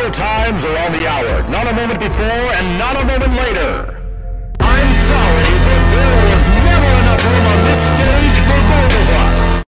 times are on the hour. Not a moment before and not a moment later.